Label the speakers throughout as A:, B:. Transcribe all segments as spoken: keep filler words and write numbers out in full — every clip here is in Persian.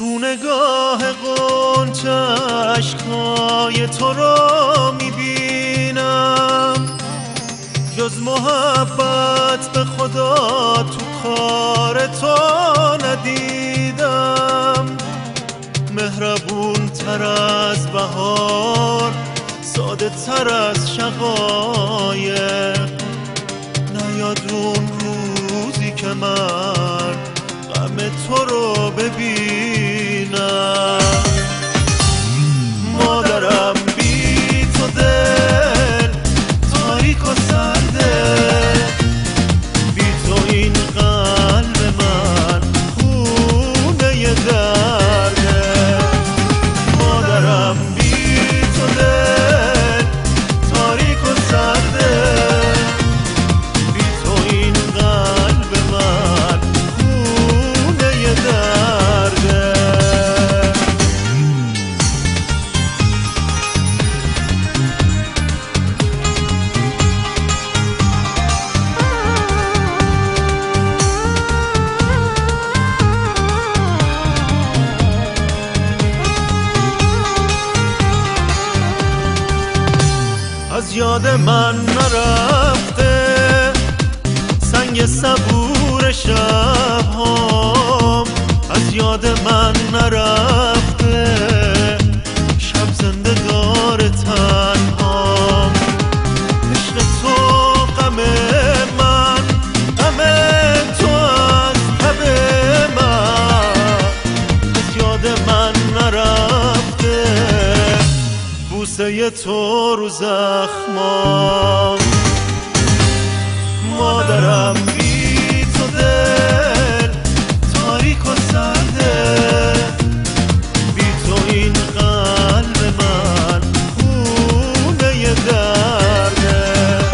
A: تو نگاه غنچه اشکای تو رو میبینم، جز محبت به خدا تو کار تو ندیدم. مهربون تر از بهار، ساده تر از شقایق، نیاد اون روزی که من غم تو رو ببینم. مادرم بی تو دل تاریک و سرده، بی تو این قلب من خونه درده. مادرم بی تو دل تاریک و سرده، بی تو این قلب من خونه درده. از یاد من نرفته سنگ صبور شب‌هام، از یاد من نرفته شب زنده دار تنهام. عشق تو غم من، غم تو از تب من، از یاد من نرفته بوسه تو رو زخمام. مادرم بی تو دل تاریک و سرده، بی تو این قلب من خونه درده.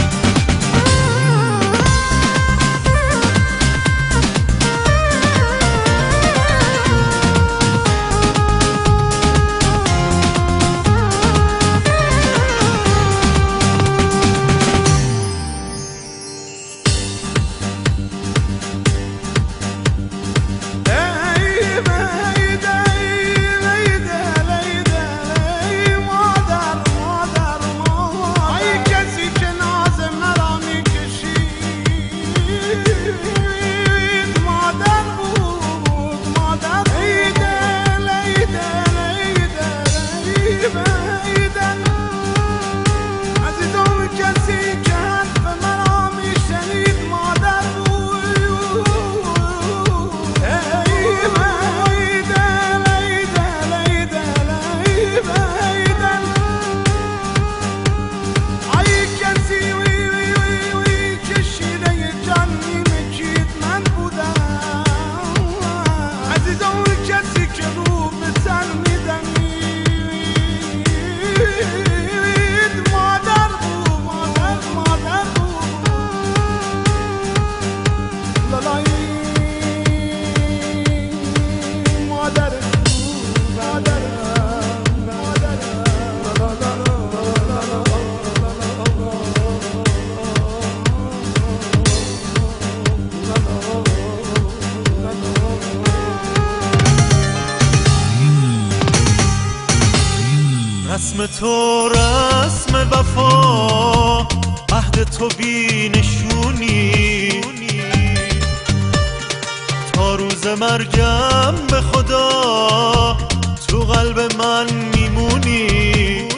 A: رسم تو رسم وفا، عهد تو بی نشونی، تا روز مرگم به خدا تو قلب من میمونی.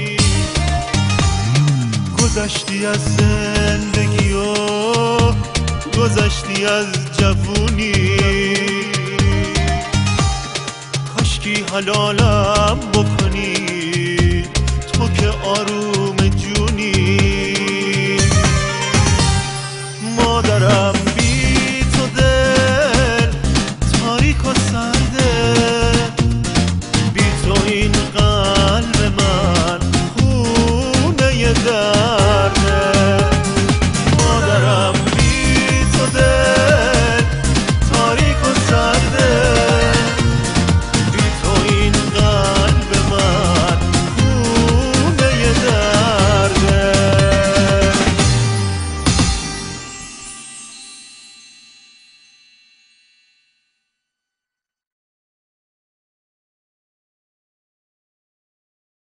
A: گذشتی از زندگی و گذشتی از جوونی، کاشکی حلالم بکنی تو که آروم